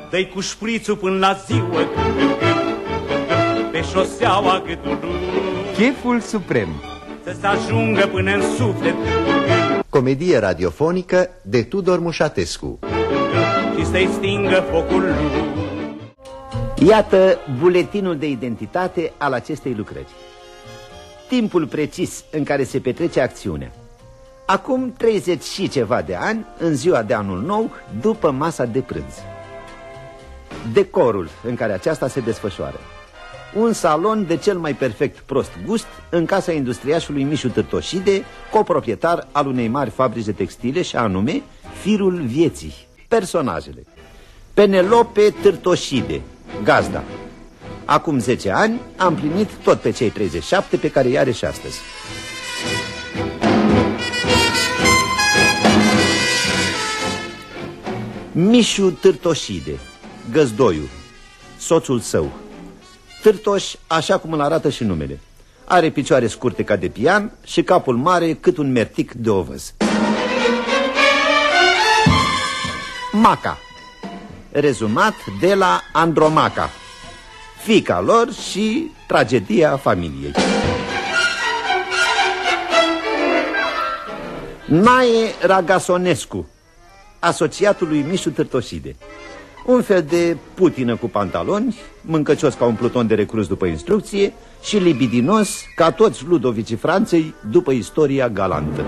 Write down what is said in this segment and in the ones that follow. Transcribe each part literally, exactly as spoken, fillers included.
dă-i cu șprițul până la ziua, pe șoseaua gâtului. Cheful suprem. Să se ajungă până în suflet. Comedie radiofonică de Tudor Mușatescu. Și să-i stingă focul lui. Iată buletinul de identitate al acestei lucrări. Timpul precis în care se petrece acțiunea. Acum treizeci și ceva de ani, în ziua de anul nou, după masa de prânz. Decorul în care aceasta se desfășoară. Un salon de cel mai perfect prost gust în casa industriașului Mișu Târtoșide, coproprietar al unei mari fabrici de textile, și anume Firul Vieții. Personajele: Penelope Târtoșide, gazda. Acum zece ani a împlinit tot pe cei treizeci și șapte pe care i-are și astăzi. Mișu Târtoșide, găzdoiul, soțul său. Târtoș, așa cum îl arată și numele. Are picioare scurte ca de pian și capul mare cât un mertic de ovăz. Maca, rezumat de la Andromaca, fiica lor și tragedia familiei. Nae Ragasonescu, asociatul lui Mișu Târtoșide. Un fel de putină cu pantaloni, mâncăcios ca un pluton de recruz după instrucție și libidinos ca toți Ludovicii Franței după istoria galantă.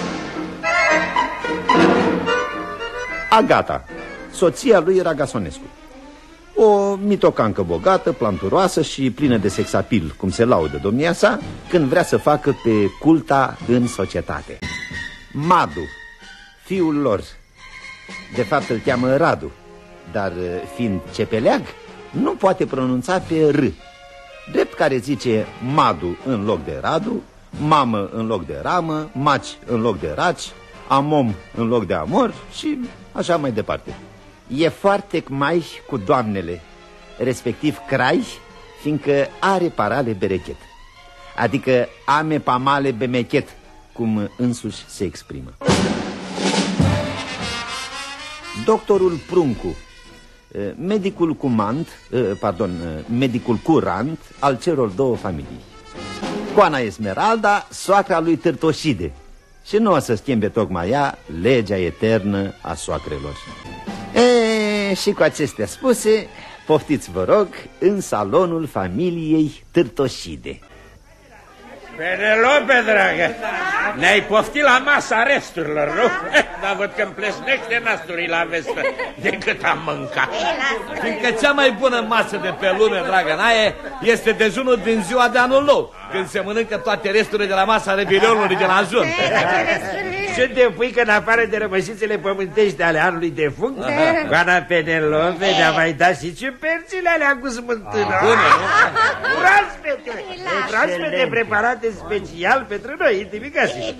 Agata, soția lui Ragasonescu. O mitocancă bogată, planturoasă și plină de sexapil, cum se laudă domnia sa, când vrea să facă pe culta în societate. Madu, fiul lor. De fapt îl cheamă Radu, dar fiind cepeleag, nu poate pronunța pe R. Drept care zice Madu în loc de Radu, mamă în loc de ramă, maci în loc de raci, amom în loc de amor și așa mai departe. E foarte cmai cu doamnele, respectiv crai, fiindcă are parale berechet, adică ame pamale bemechet, cum însuși se exprimă. Doctorul Pruncu, medicul cumant, pardon, medicul curant al celor două familii. Coana Esmeralda, soacra lui Târtoșide. Și nu o să schimbe tocmai ea legea eternă a soacrelor. E, și cu acestea spuse, poftiți, vă rog, în salonul familiei Târtoșide. Penelope, dragă, ne-ai poftit la masa resturilor, nu? Dar văd că-mi plesnește nasturii la vestă decât am mâncat. Fiindcă cea mai bună masă de pe lume, dragă Nae, este dejunul din ziua de anul nou, când se mănâncă toate resturile de la masa revilionului de la ajun. Și te pui că în afară de rămășițele pământești ale anului defunct, Coana Penelope ne-a mai dat și ciupercile alea cu smântână. Proaspete, proaspete preparate special pentru noi, intimicasi.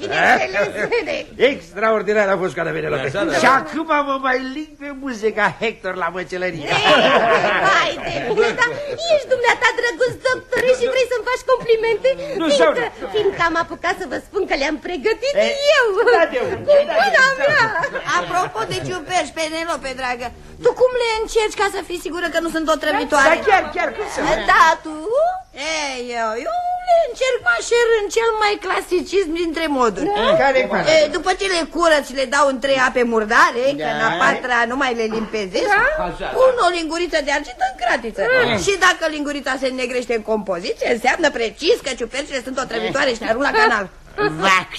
Extraordinar a fost, Coana Penelope. Și acum mă mai ling pe buze ca Hector la măcelărie. Hai de mine, dar ești dumneata drăguț, doctore, și vrei să-mi faci complimente? Fiindcă, fiindcă am apucat să vă spun că le-am pregătit eu. Cu mâna mea. Apropo de ciuperci, Penelope, dragă, tu cum le încerci ca să fii sigură că nu sunt otrăvitoare? Da, chiar, chiar, cum să... Da, tu? Ei, eu, eu le încerc mașer în cel mai clasicism dintre moduri. Care, e, după ce le curăț, le dau în trei ape murdare, că în a patra nu mai le limpezesc, pun o linguriță de argint în cratiță. Și dacă lingurița se înnegrește în compoziție, înseamnă precis că ciupercile sunt otrăvitoare și le arunc la canal. Vax.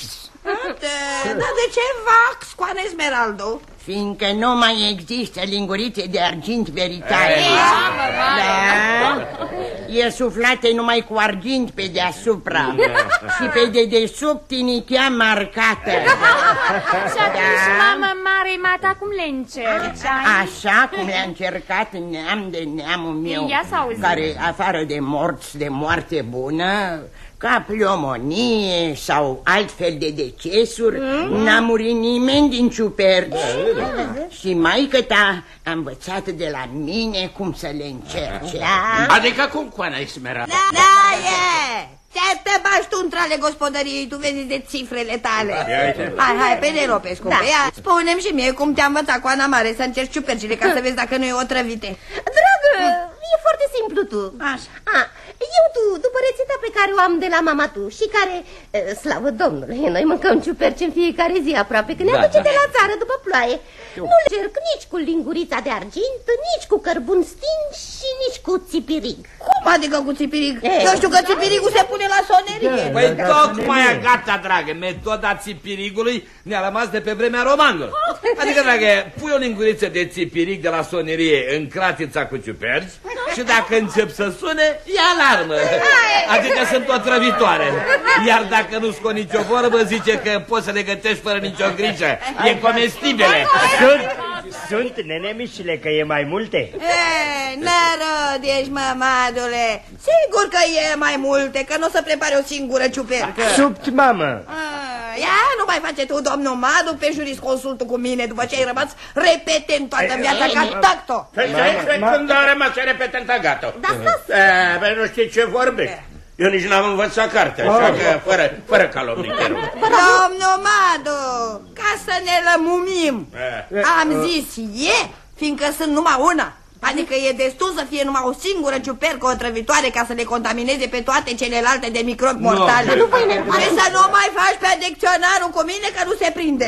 Dar de ce Vax, Coana Esmeraldo? Fiindcă nu mai există lingurițe de argint veritare. Da? E suflată numai cu argint pe deasupra și pe dedesubt tinichea marcată. Și atunci, mamă mare, mata, cum le încerci? Așa cum le-a încercat neam de neamul meu, care, afară de morți de moarte bună, ca pliomonie sau altfel de decesuri, mm. n-a murit nimeni din ciuperci. Și maică-ta a învățat de la mine cum să le încerce. Da. Adică cum, Coana Esmeralda? Da, da, e! Te bași tu între gospodăriei, tu vezi de cifrele tale. Hai, hai, Penelope, scumpe, ia, spune-mi și mie cum te-a învățat cu Ana Mare să încerci ciupercile ca să vezi dacă nu e otrăvite. Dragă, e foarte simplu tu. Așa. A, eu tu, după rețeta pe care o am de la mama tu și care, slavă Domnului, noi mâncăm ciuperci în fiecare zi aproape, că ne aduce de la țară după ploaie. Nu le cerc nici cu lingurița de argint, nici cu cărbun sting și nici cu țipirig. Cum adică cu țipirig? Eu știu că țipirigul se pune la sonerie. Păi tocmai gata, dragă, metoda țipirigului ne-a rămas de pe vremea romanilor. Adică, dragă, pui o linguriță de țipirig de la sonerie în cratița cu ciuperci și dacă încep să sune, e alarmă. Adică sunt otrăvitoare. Iar dacă nu scot nicio vorbă, zice că poți să le gătești fără nicio grijă. E comestibile. Sunt, sunt, nene Mișile, că e mai multe. E, nărod ești, mămadule. Sigur că e mai multe, că nu o să prepare o singură ciupercă. Subt, mamă. Ia, nu mai face tu, domnul Madu, pe jurisconsultul cu mine, după ce ai rămas repetent toată viața ca tacto. Când a rămas repetent, gata. Nu știi ce vorbești. Eu nici n-am învățat carte, așa că fără, fără calomnicherul. Domnul Madu, ca să ne lămumim, am zis e, fiindcă sunt numai una. Adică e destul să fie numai o singură ciupercă otrăvitoare ca să le contamineze pe toate celelalte de microbi mortali. No. Și să nu mai faci pe dicționarul cu mine că nu se prinde.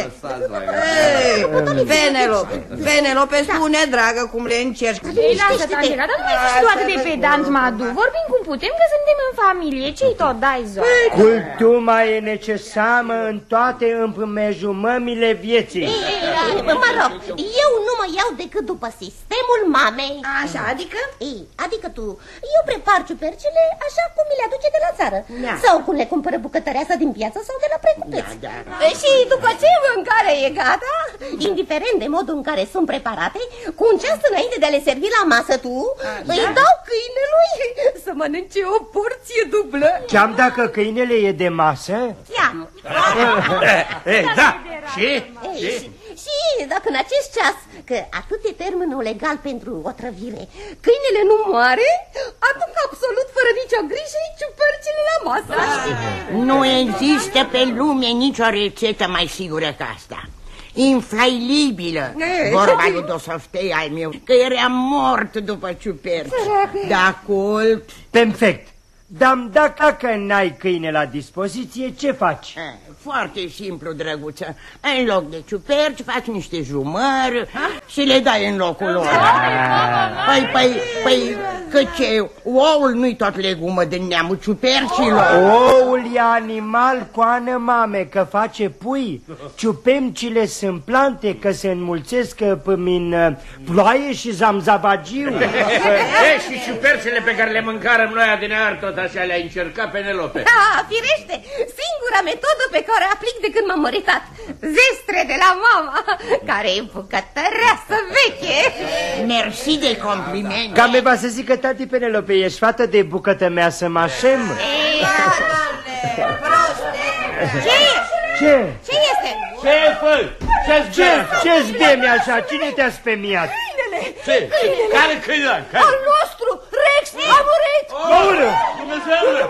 Ei, Penelope, Penelope, spune, dragă, cum le încerci. Ei, lasă, Tangela, dar nu mai fi tu atât de pedant, Madu. Vorbim cum putem, că suntem în familie. Ce-i tot dai, Zoa? Cultuma e necesară în toate împrejurările vieții. Mă rog, eu nu mă iau decât după sistemul mamei. Așa, adică? Ei, adică tu, eu prepar ciupercile așa cum mi le aduce de la țară. Da. Sau cum le cumpără bucătăreasa din piață sau de la precupeți. Da, da. Și după ce mâncarea e gata, indiferent de modul în care sunt preparate, cu un ceas înainte de a le servi la masă tu, A, îi da. dau câinelui să mănânce o porție dublă. Chiar dacă câinele e de masă? Chiar. Ei, da, și? Ei, și? Și dacă în acest ceas, că atât e termenul legal pentru otrăvire, câinele nu moare, aduc absolut fără nicio grijă ciupercile la masă. Nu există pe lume nicio rețetă mai sigură ca asta. Inflailibilă. Vorba lui Dosofei al meu, că era mort după ciuperci. Da, cult. Perfect. Dar dacă n-ai câine la dispoziție, ce faci? Foarte simplu, drăguță. În loc de ciuperci faci niște jumări și le dai în locul lor. Păi, păi, păi, că ce, oul nu-i tot legumă din neamul ciupercilor. Oul e animal cu ană mame, că face pui. Ciupercile sunt plante, că se înmulțesc prin ploaie și zamzavagiu. E, și ciupercile pe care le mâncarăm noi adineaori tot așa le-ai încercat, Penelope? Da, firește, singura metodă pe care o aplic de când m-am măritat. Zestre de la mama, care e bucătăreasă veche. Mersi de compliment. Cam va să zică, tati Penelope, ești fată de bucătă mea să mă așem? Ei, doamne, proste. Ce? Ce? Ce este? Ce fă? Ce Ce-ți demi așa? Cine te-a spemiat? Câinele. Ce? Care câine? Al nostru, Rex, a murit. Aoleu! Dumnezeule!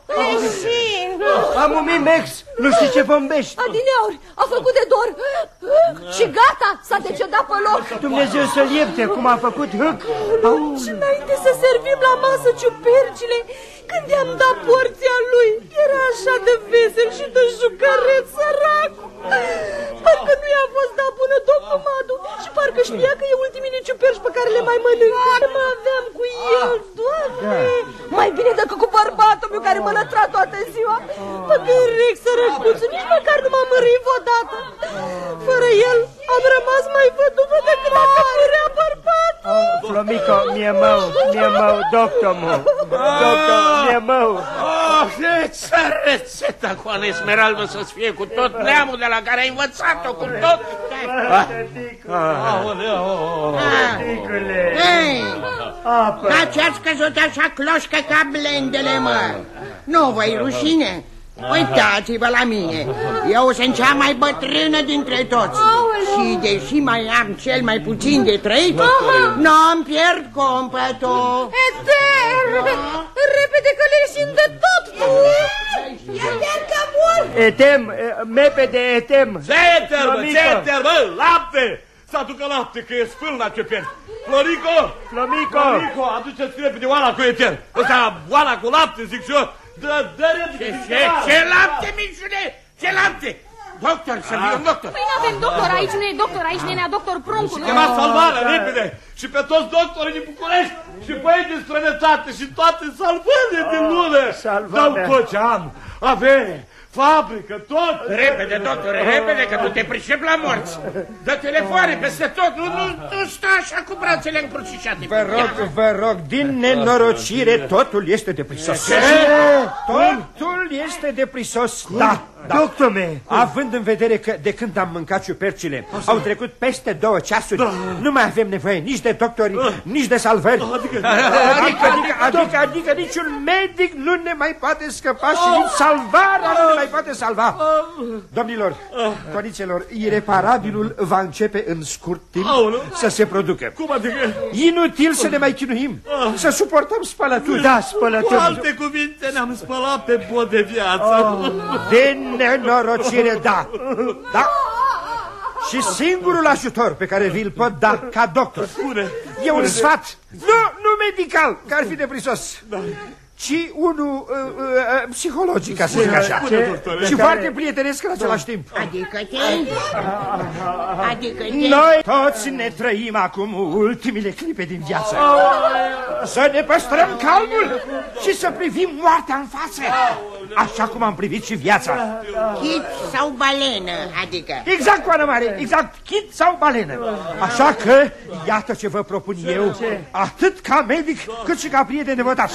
Leșin! Am umit, Max, nu știi ce bombești. Adineauri, a făcut de dor și gata, s-a decedat pe loc. Dumnezeu să-l ierte, cum a făcut hâc. Și înainte să servim la masă ciupercile, când i-am dat porția lui, era așa de vesel și de jucăreț, săracul. Parcă nu i-a fost dat bună domnul Madu și parcă știa că e ultimii ciuperci pe care le mai mănâncă. Mă aveam cu el, Doamne! Mai bine decât cu bărbatul meu care mă lătra toată ziua. Păcă Rex, sărăcuțul, nici măcar nu m-am mărit odată. Fără el am rămas mai văduvă decât dacă murea bărbatul. Flomico, mie mău, mie mău, doctor meu, doctor, mie mău. Oh, ce rețeta cu Ana Esmeralda să-ți fie cu tot neamul de la care ai învățat-o, cu tot. Hei, dar ce-ați căzut așa cloșcă ca blendele, mă? Nu vă-i rușine? Uitați-vă la mine, eu sunt cea mai bătrână dintre toți. Și deși mai am cel mai puțin de trăit, nu-mi pierd compătul. Etern! Repede că leși rușin de tot, tu! E chiar că mor! Etem, mepede, etem! Ce eter, mă, ce eter, mă, lapte! Să aducă lapte, că e sfâlna ce pierd! Florico! Flamico! Florico, aduceți repede oala cu eter! Ăsta, oala cu lapte, zic și eu! Dă, dă repede! Ce, ce lapte, mișule? Ce lapte? Doctor, să fie un doctor! Păi n-avem doctor aici, nu e doctor aici, nenea doctor Pruncu. Și chema salvarea, repede! Și pe toți doctorii din București și băi de străinătate și toate salvările din lume! Dau tot ce am, avere, fabrică, tot! Repede, doctore, repede, că tu te pricepi la morți! Dă telefoane peste tot, nu, nu, nu stă așa cu brațele încrucișate! Vă rog, vă rog, din nenorocire totul este deprisos. Ce? Totul este deprisos, da. Da. Doctor meu, având în vedere că de când am mâncat ciupercile au trecut peste două ceasuri, da. Nu mai avem nevoie nici de doctori, da. Nici de salvări. Adică, adică, adică, adică, adică niciun medic nu ne mai poate scăpa și nici salvarea nu ne mai poate salva. Domnilor, conițelor, ireparabilul va începe în scurt timp să se producă. Cum adică? Inutil să ne mai chinuim, să suportăm spălături. Da, spălături. Cu alte cuvinte, ne-am spălat pe pod de viață. De nenorocire, da. Da. Și singurul ajutor pe care vi-l pot da ca doctor e un sfat, nu, nu medical, că ar fi deprisos, ci unul uh, uh, psihologic, ca să zic așa. Și foarte prietenesc în același timp. Adică-te? Adică-te? Noi toți ne trăim acum ultimile clipe din viață. Să ne păstrăm calmul și să privim moartea în față, așa cum am privit și viața. Chit sau balenă, adică? Exact, Coană Mare, exact, chit sau balenă. Așa că, iată ce vă propun eu, atât ca medic, cât și ca prieten devotat.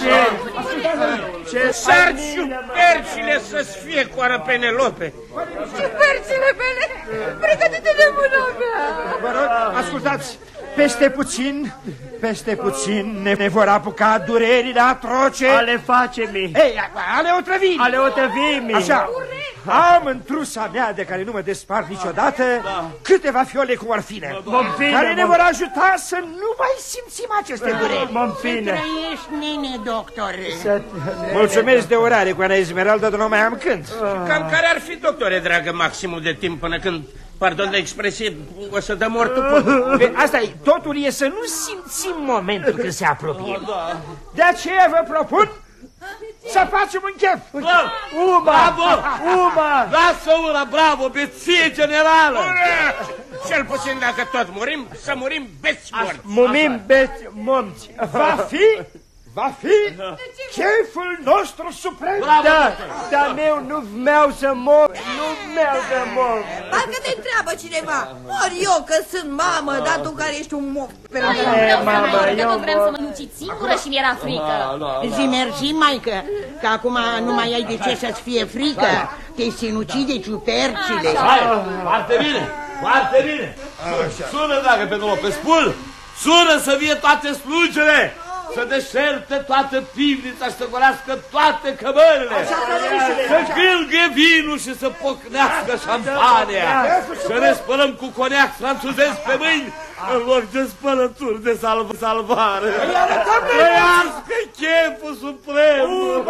Ce sarci ciupercile să-ți fie, coară Penelope! Ciupercile mele, pregătite de mâna mea! Vă rog, ascultați, peste puțin, peste puțin ne, ne vor apuca durerile atroce. Ale face-mi. Ei, ale otrăvimii. Ale otrăvimii. Așa. Am în trusa mea, de care nu mă despart niciodată, da. Câteva fiole cu morfină, Momfine, care ne vor ajuta să nu mai simțim aceste dureri. Momfine. Să trăiești, nene, doctor. Să... Mulțumesc de orare, Coana Esmeralda, dar nu mai am când. Cam care ar fi, doctore, dragă, maximul de timp până când, pardon de expresie, o să dă mortul? Asta e, totul e să nu simțim momentul când se apropie. De aceea vă propun să facem un chef. Uma! Bravo! Uma! Lasă una, bravo, beție generală! Cel puțin dacă tot murim, să murim beți morți. Murim beți morți. Va fi, va fi cheful nostru suprem. Da, dar meu nu vreau să mor, nu vreau să mor. Parcă te întreabă cineva, ori eu că sunt mamă, dar tu care ești un mof. Eu tot vreau să mă nuciți singură și mi-era frică. Zi mersi, maică, că acum nu mai ai de ce să-ți fie frică. Te sinucide ciupercile. Hai, foarte bine, foarte bine. Sună, dragă Penelope, spun, sună să vie toate slugile. Să deșerte toată pivnița și să golească toate cămările. Să gâlgâie vinul și să pocnească șampania. Să ne spălăm cu coniac francezesc pe mâini în loc de spălături de salv salvare. Trăiască cheful suprem!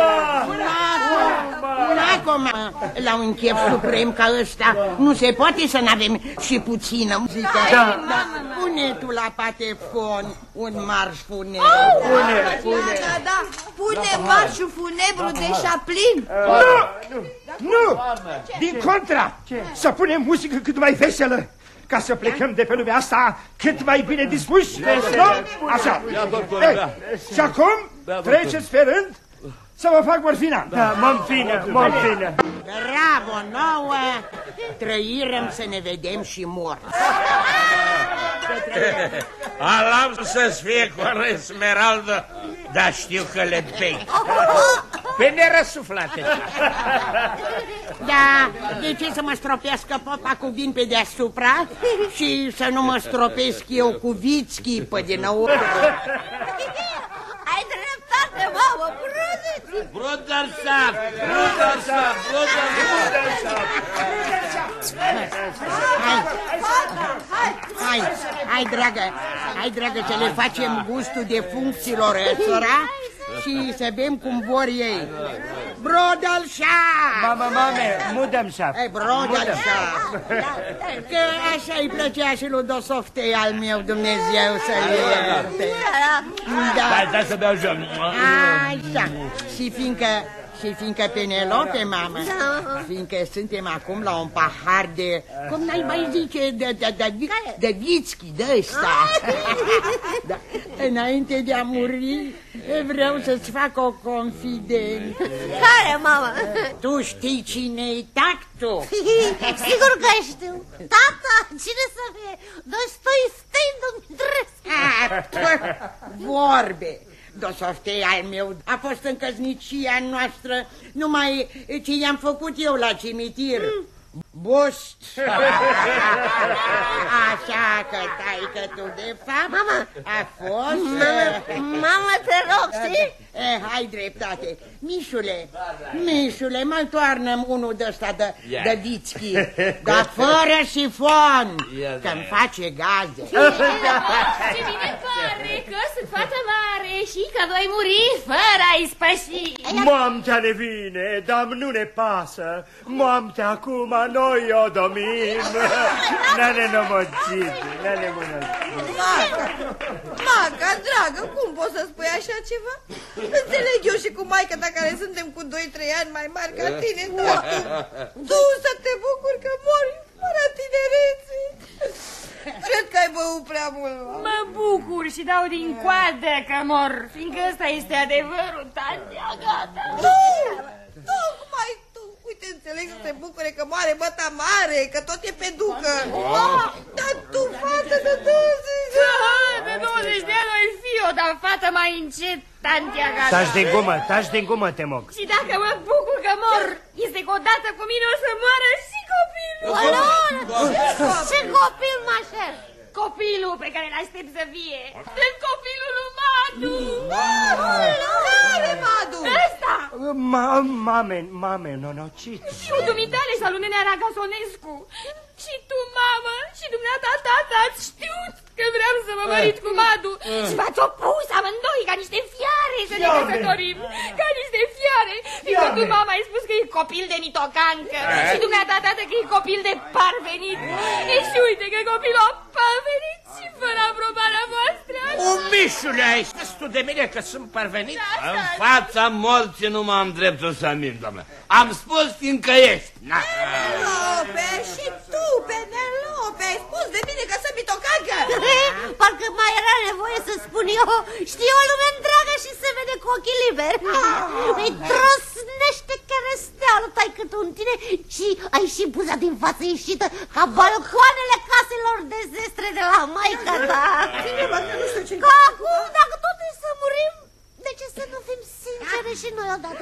Acum, la un chef suprem ca ăsta, nu se poate să n-avem și puțină muzică. Da. Pune tu la patefon un marș funebru. Pune, pune. Da, da, pune marșul funebru de Chaplin. Nu, nu, din contra, să punem muzică cât mai veselă, ca să plecăm de pe lumea asta cât mai bine dispuși. Așa. Și acum treceți pe rând să vă fac morfina. Da, morfina, morfina. Bravo, nouă, trăirăm să ne vedem și morți. Alam să-ți fie Coana Esmeralda, dar știu că le bei. Pe nerăsuflate. Da, de ce să mă stropească popa cu vin pe deasupra și să nu mă stropesc eu cu vițchi pe dinăuntru? Ai dreptate, mamă, brăziți! Brodarsaf, brodarsaf, brodarsaf. Hai, hai, hai, dragă, hai, dragă, să le facem gustul de funcțiilor ăstora și să bem cum vor ei. Brodalșa! Mama, mame, mudăm șaf. Ei, Brodalșa! Că așa îi plăcea și lui Dosoftei al meu, Dumnezeu să-l ierte. Dai, dai să beau jam. Așa. Și fiindcă... Și fiindcă Penelope, mamă, fiindcă suntem acum la un pahar de, cum n-ai mai zice, de, de, de, de whisky de ăsta. Da. Înainte de a muri, vreau să-ți fac o confidență. Care, mamă? Tu știi cine-i tactul? Sigur că știu. Tata, cine să fie? Dostoievski, Dumitrescu. Vorbe. Dosoftei al meu a fost în căsnicia noastră numai ce i-am făcut eu la cimitir. Mm. Bust. Așa că taică tu de fapt mama a fost... Mama, mama te rog, știi? Eh, hai dreptate. Mișule, Mișule, mai toarnă-mi unul de ăsta de, de whisky, dar fără sifon, că-mi face gaze. Ce bine pare că sunt fată mare și că voi muri fără a-i spăși. Moamtea ne vine, dar nu ne pasă. Moamtea acum noi o domim. N-a nenomocit, n-a nenomocit. Maca, Maca, dragă, cum poți să spui așa ceva? Înțeleg eu și cu maica ta care suntem cu doi trei ani mai mari ca tine, dar tu, tu să te bucuri că mori fără tinerețe. Cred că ai băut prea mult. Mă bucur și dau din coadă că mor, fiindcă ăsta este adevărul, tante Agata. Tu, tu, cum ai tu? Uite, înțeleg să te bucure că moare băta mare, că tot e pe ducă. Oh, dar tu, fată de douăzeci de ani. De douăzeci de ani oi fi o, dar fată mai încet, tante Agata. Taci din gumă, taci din gumă, te mog. Și dacă mă bucur că mor, este că odată cu mine o să moară și copilul. Ce copil, mașer? Copilul pe care l-aștept să fie. Sunt copilul lui Madu. Care Madu? Ăsta. Ma, mame, mame, nonocit. Fiul dumitale și al lui Nenea Ragasonescu. Și tu, mamă, și dumneata, tata, ați știut că vreau să mă mărit cu Madu. Și v-ați opus amândoi ca niște fiare să ne căsătorim. Ca niște fiare. Fiindcă tu, mama, ai spus că e copil de mitocancă. Și dumneata, tată, că e copil de parvenit. E și uite că copilul a parvenit și fără aprobarea voastră. Umișule, ai spus tu de mine că sunt parvenit? În fața morții nu m-am dreptul să mint, doamnă. Am spus fiindcă ești. Penelope, și tu, Penelope, ai spus de mine că sunt mitocancă. Parcă mai era nevoie să spun eu. Știi o lume întreagă și se vede cu ochii liberi. Îi trosnește cherestealul taică-tu în tine și ai și buza din față ieșită ca balcoanele caselor de zestre de la maica ta. Că acum, dacă tot e să murim, de ce să nu fim sincere și noi odată?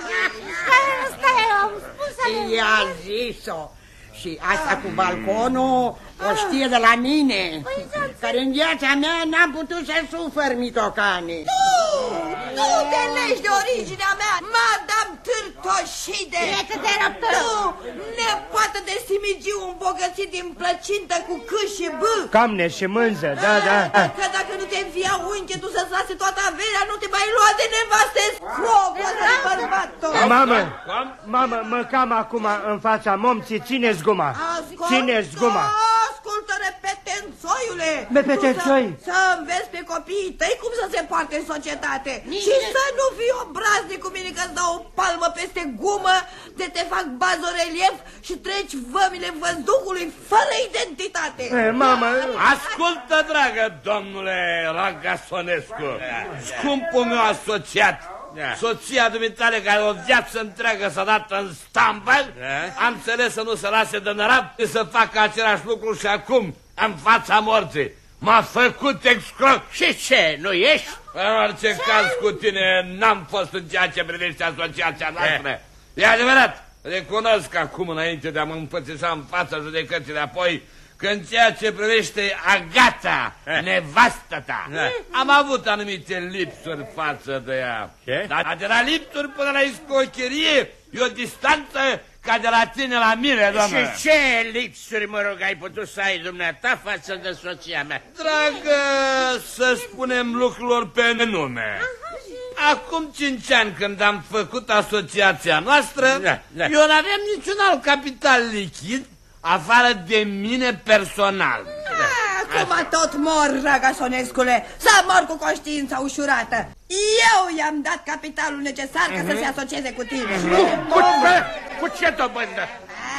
Stai, am spus ale... I-a zis-o. Și asta cu balconul o știe de la mine, care în viața mea n-am putut să sufăr mitocane. Tu, tu te legi de originea mea, Madame Târtoșide. Tu, nepoată de Simigiu îmbogățit din plăcintă cu C și B. Camne și mânză, da, da. Că dacă nu te învia unche, tu să-ți lase toată averea, nu te mai lua de nevastă scrogă de bărbatul. Mamă, mamă, mă cam acum în fața momții, țineți guma. Țineți guma. Ascultă, repetențoiule! Repetențoi! Să, să înveți pe copiii tăi cum să se poarte în societate. Nici și de... să nu fii obraznic cu mine că-ți dau o palmă peste gumă, de te fac bazorelief și treci vămile văzduhului fără identitate. E, mamă... Ascultă, dragă domnule Ragasonescu, scumpul meu asociat, da. Soția dumitale care o viață întreagă s-a dat în stambă, da. Am înțeles să nu se lase de nărat și să facă același lucru și acum, în fața morții. M-a făcut excroc. Și ce, nu ești? În orice ce? Caz cu tine n-am fost în ceea ce privește asociația noastră. E adevărat, recunosc acum înainte de a mă împățișa în fața judecății de apoi că în ceea ce privește Agata, nevastă ta, am avut anumite lipsuri față de ea. Ce? Dar de la lipsuri până la iscocherie e o distanță ca de la tine la mine, doamnă. Și ce lipsuri, mă rog, ai putut să ai dumneata față de soția mea? Dragă, să spunem lucrurilor pe nume. acum cinci ani când am făcut asociația noastră, da, da. eu n-aveam niciun alt capital lichid afară de mine personal. Ah, cum tot mor, Ragasonescule, să mor cu conștiința ușurată. Eu i-am dat capitalul necesar ca să se asocieze cu tine. Cu, cu ce dobândă?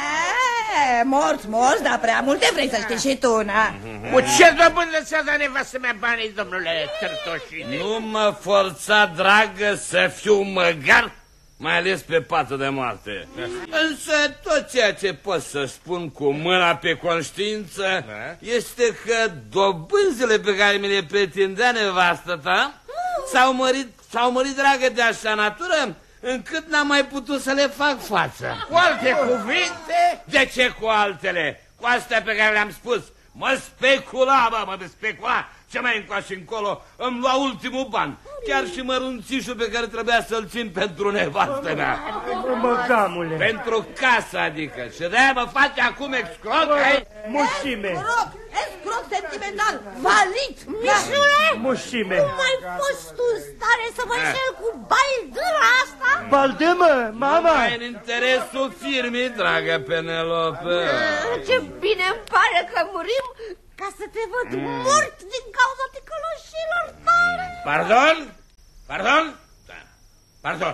E, morți, morți, dar prea multe vrei să știi și tu, na? Cu ce dobândă ți-a dat nevastă mea banii, domnule Târtoșine? Nu mă forța, dragă, să fiu măgar, mai ales pe patul de moarte. Însă tot ceea ce pot să spun cu mâna pe conștiință este că dobânzile pe care mi le pretindea nevastă ta s-au mărit, s-au mărit, dragă, de așa natură încât n-am mai putut să le fac față. Cu alte cuvinte? De ce cu altele? Cu astea pe care le-am spus. Mă specula, bă, mă specula. Ce mai încoace încolo îmi lua ultimul ban. Chiar și mărunțișul pe care trebuia să-l țin pentru nevastă mea. Măcamule. Pentru casă, adică. Și de-aia mă face acum excroc, ai? Mușime. Excroc, excroc sentimental, valit. Mișule? Mușime. Cum ai fost tu în stare să mă înșel cu baldâra asta? Baldâmă, mama. Numai în interesul firmei, dragă Penelope. Ce bine îmi pare că murim ca să te văd mort din cauza ticăloșilor tale. Pardon? Pardon? Da. Pardon.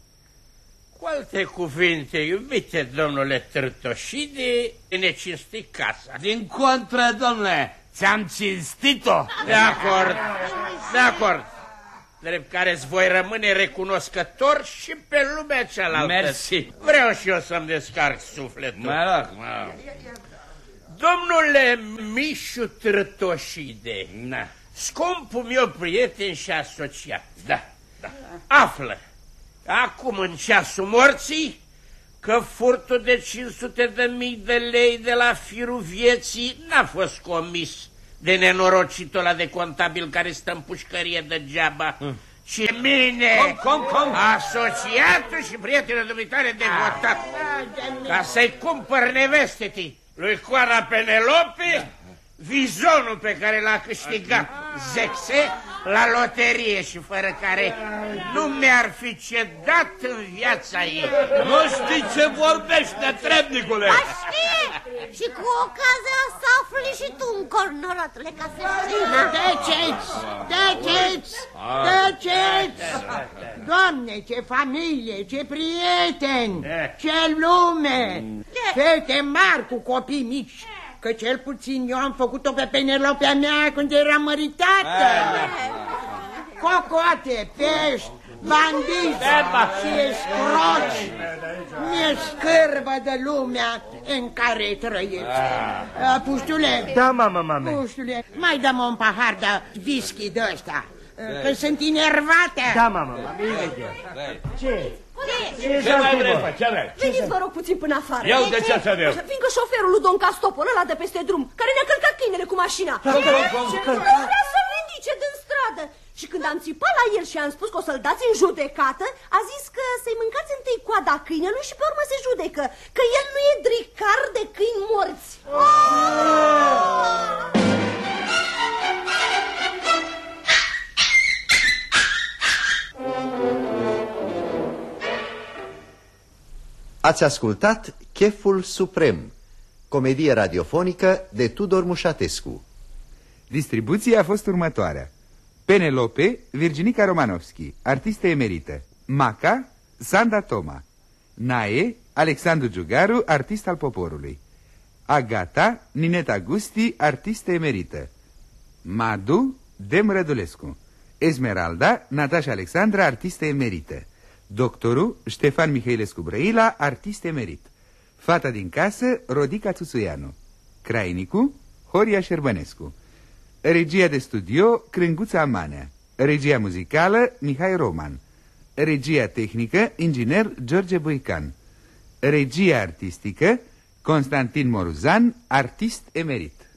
Cu alte cuvinte, iubite domnule Târtoșide, ne cinsti casa. Din contră, domnule, ți-am cinstit-o. De acord, de acord. Drept care îți voi rămâne recunoscător și pe lumea cealaltă. Mersi. Vreau și eu să-mi descarc sufletul. Mă rog, mă rog. Domnule Mișu Târtoșide, da. Scumpul meu prieten și asociat, da, da. Află, acum în ceasul morții, că furtul de cinci sute de mii de lei de la firul vieții n-a fost comis de nenorocitul ăla de contabil care stă în pușcărie degeaba, mm. ci mine, cum, cum, cum? asociatul și prietenul dumitare devotat, ca să-i cumpăr nevestetii lui Coara Penelope vizonul pe care l-a câștigat Zexe la loterie și fără care nu mi-ar fi cedat în viața ei. Nu știi ce vorbește, trebnicule? A știe! Și cu ocazia asta afli și tu un cornoratule ca să țină. Deceți! Deceți! Deceți! Doamne, ce familie, ce prieteni, ce lume! Fete mari cu copii mici. Că cel puțin eu am făcut-o pe Penelopea mea când era măritată. Cocoate, pești, bandiți și escroci. Mi-e scârbă de lumea în care trăiești. Puștule, da, mama, mame. Puștule, mai dăm un pahar de whisky de ăsta, că sunt enervată. Da, mama, mame, imediat. Ce? Ce mai vrei, fă? Ce vrei? Veniți, vă rog, puțin până afară. Eu de ce să vreau? Fiindcă șoferul lui Don Castopol, ăla de peste drum, care ne-a călcat câinele cu mașina, nu vrea să-l ridice din stradă. Și când am țipat la el și am spus că o să-l dați în judecată, a zis că să-i mâncați întâi coada câinelui și pe urmă se judecă, că el nu e dricar de câini morți. Ați ascultat Cheful Suprem, comedie radiofonică de Tudor Mușatescu. Distribuția a fost următoarea: Penelope, Virginica Romanovski, artistă emerită; Maca, Sanda Toma; Nae, Alexandru Giugaru, artist al poporului; Agata, Nineta Gusti, artistă emerită; Madu, Dem Rădulescu; Esmeralda, Natasha Alexandra, artistă emerită; Doctorul, Ștefan Mihailescu Brăila, artist emerit; Fata din casă, Rodica Țuțuianu; Crainicu, Horia Șerbănescu; Regia de studio, Crânguța Manea; Regia muzicală, Mihai Roman; Regia tehnică, inginer George Buican; Regia artistică, Constantin Moruzan, artist emerit.